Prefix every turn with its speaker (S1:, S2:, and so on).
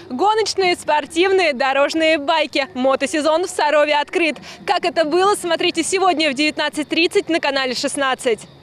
S1: Гоночные, спортивные, дорожные байки. Мотосезон в Сарове открыт. Как это было, смотрите сегодня в 19:30 на канале 16.